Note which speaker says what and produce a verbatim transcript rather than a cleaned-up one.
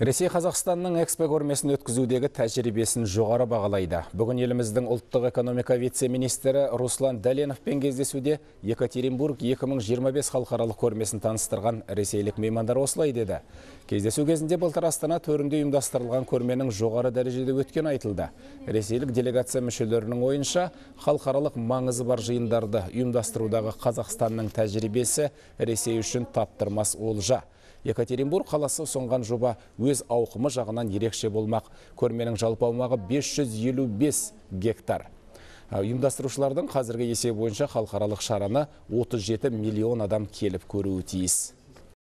Speaker 1: Ресей Қазақстанның экспо көрмесін өткізудегі тәжірибесін жоғары бағалайды. Бүгін еліміздің ұлттық экономика вице-министрі Руслан Дәленовпен кездесуде Екатеринбург екі мың жиырма бес халықаралық көрмесін таныстырған ресейлік меймандар осылай деді. Кездесу кезінде былтыр Астана төрінде ұйымдастырылған көрменің жоғары дәрежеде өткен айтылды. Ресейлік делегация мүшелерінің ойынша, халықаралық маңызы бар жиындарды ұйымдастырудағы Қазақстанның тәжірибесі Ресей үшін таптырмас олжа. Екатеринбург қаласы ұсынған жоба өз ауқымы жағынан ерекше болмақ. Көрменің жалпы аумағы бес жүз елу бес гектар. Ұйымдастырушылардың қазіргі есеп бойынша халықаралық шараны отыз жеті миллион адам келіп көруі тиіс.